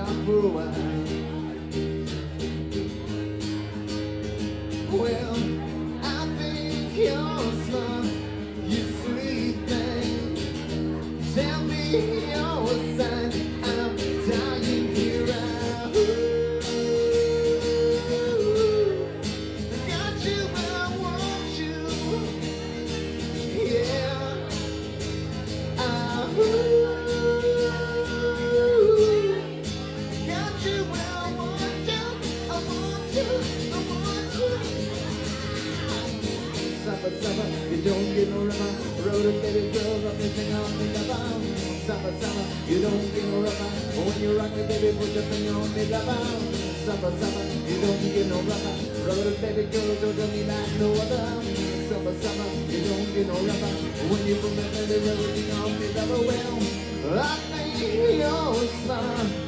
stop for a while. Well, I think you're smart, you sweet thing. Tell me your sign, I'm dying here. Got you where I want you. Yeah. Got you where I want you. I want you. I want you. Summer, summer, you don't get no rubber. Road a baby girl, rub this thing on me, lover. Summer, summer, you don't get no rubber. When you rock me, baby, put your finger on me, lover. Summer, summer, you don't get no rubber. Road a baby girl, don't do me like no other. Summer, summer, you don't get no rubber. When you put me, baby, rub everything on me, lover. Well, I think you're smart.